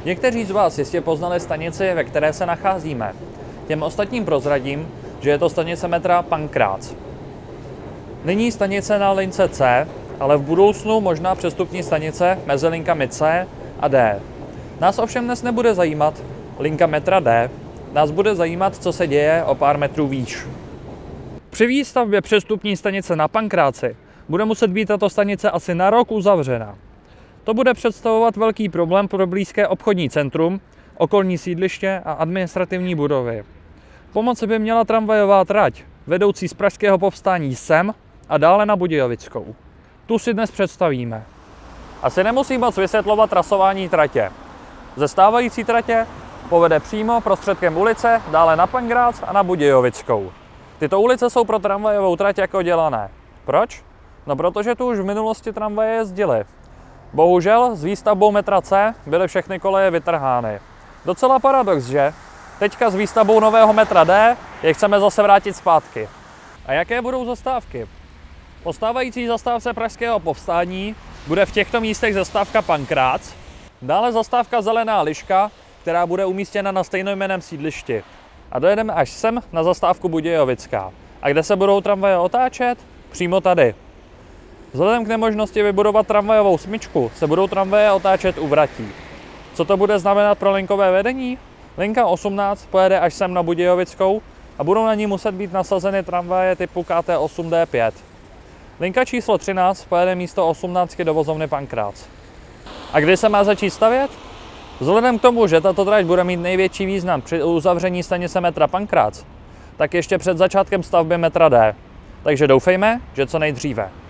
Někteří z vás jistě poznali stanici, ve které se nacházíme. Těm ostatním prozradím, že je to stanice metra Pankrác. Nyní stanice na lince C, ale v budoucnu možná přestupní stanice mezi linkami C a D. Nás ovšem dnes nebude zajímat linka metra D, nás bude zajímat, co se děje o pár metrů výš. Při výstavbě přestupní stanice na Pankráci bude muset být tato stanice asi na rok uzavřena. To bude představovat velký problém pro blízké obchodní centrum, okolní sídliště a administrativní budovy. Pomoci by měla tramvajová trať, vedoucí z Pražského Povstání sem a dále na Budějovickou. Tu si dnes představíme. Asi nemusím moc vysvětlovat trasování tratě. Ze stávající tratě povede přímo prostředkem ulice, dále na Pankrác a na Budějovickou. Tyto ulice jsou pro tramvajovou trať jako dělané. Proč? No protože tu už v minulosti tramvaje jezdily. Bohužel s výstavbou metra C byly všechny koleje vytrhány. Docela paradox, že? Teďka s výstavbou nového metra D je chceme zase vrátit zpátky. A jaké budou zastávky? Po stávající zastávce Pražského Povstání bude v těchto místech zastávka Pankrác, dále zastávka Zelená liška, která bude umístěna na stejnojmenném sídlišti. A dojedeme až sem na zastávku Budějovická. A kde se budou tramvaje otáčet? Přímo tady. Vzhledem k nemožnosti vybudovat tramvajovou smyčku se budou tramvaje otáčet u vratí. Co to bude znamenat pro linkové vedení? Linka 18 pojede až sem na Budějovickou a budou na ní muset být nasazeny tramvaje typu KT8D5. Linka číslo 13 pojede místo 18 do vozovny Pankrác. A kdy se má začít stavět? Vzhledem k tomu, že tato trať bude mít největší význam při uzavření stanice metra Pankrác, tak ještě před začátkem stavby metra D. Takže doufejme, že co nejdříve.